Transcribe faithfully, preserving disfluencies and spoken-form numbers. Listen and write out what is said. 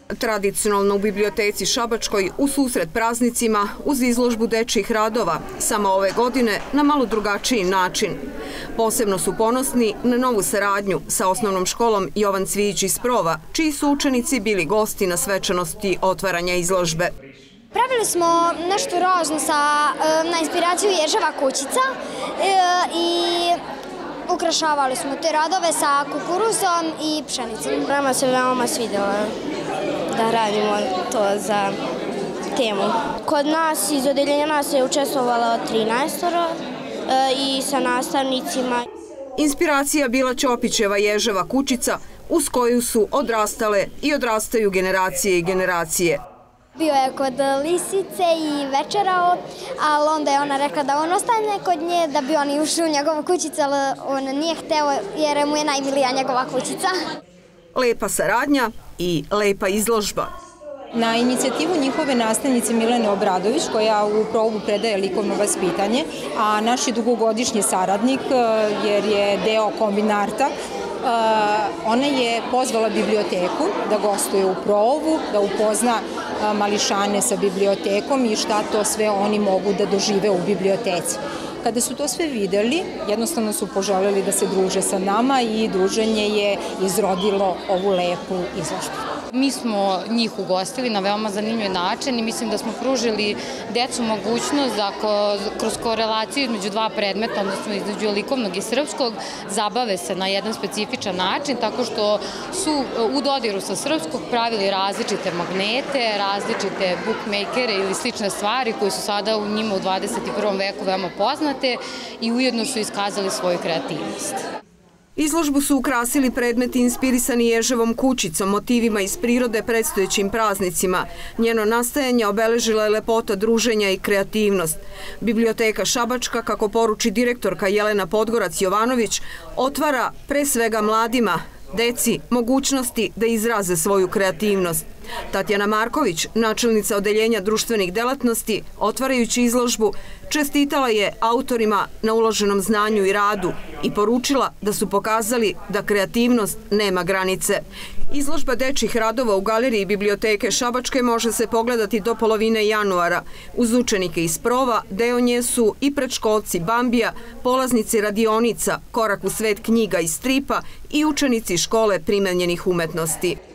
Tradicionalno u biblioteci Šabačkoj u susret praznicima uz izložbu dečjih radova, samo ove godine na malo drugačiji način. Posebno su ponosni na novu saradnju sa osnovnom školom Jovan Cvijić iz Prova, čiji su učenici bili gosti na svečanosti otvaranja izložbe. Pravili smo nešto ružno na inspiraciju Ježeva kućica i ukrašavali smo te radove sa kukuruzom i pšenicom. Nama se veoma svidjelo da radimo to za temu. Kod nas iz odeljenja nas je učestvovalo trinaestoro i sa nastavnicima. Inspiracija bila Ćopićeva Ježeva kućica uz koju su odrastale i odrastaju generacije i generacije. Bio je kod lisice i večerao, ali onda je ona rekla da on ostane kod nje, da bi oni ušli u njegovu kućicu, ali on nije hteo jer mu je najmilija njegova kućica. Lepa saradnja i lepa izložba. Na inicijativu njihove nastavnice Milene Obradović, koja u Provu predaje likovno vaspitanje, a naš je dugogodišnji saradnik jer je deo kombinarta, ona je pozvala biblioteku da gostuje u Provu, da upozna mališane sa bibliotekom i šta to sve oni mogu da dožive u biblioteci. Kada su to sve videli, jednostavno su poželjeli da se druže sa nama i druženje je izrodilo ovu lepu izložbu. Mi smo njih ugostili na veoma zanimljiv način i mislim da smo pružili decu mogućnost da kroz korelaciju između dva predmeta, odnosno između likovnog i srpskog, zabave se na jedan specifičan način, tako što su u dodiru sa srpskog pravili različite magnete, različite bookmakere ili slične stvari koje su sada u njima u dvadeset prvom veku veoma poznate i ujedno su iskazali svoju kreativnost. Izložbu su ukrasili predmeti inspirisani Ježevom kućicom, motivima iz prirode predstojećim praznicima. Njeno nastajanje obeležila je lepota druženja i kreativnost. Biblioteka Šabačka, kako poruči direktorka Jelena Podgorac-Jovanović, otvara pre svega mladima, deci, mogućnosti da izraze svoju kreativnost. Tatjana Marković, načelnica odeljenja društvenih delatnosti, otvarajući izložbu, čestitala je autorima na uloženom znanju i radu i poručila da su pokazali da kreativnost nema granice. Izložba dečjih radova u galeriji biblioteke Šabačke može se pogledati do polovine januara. Uz učenike iz Prova deo nje su i predškolci Bambija, polaznici radionica, Korak u svet knjiga i stripa i učenici škole primenjenih umetnosti.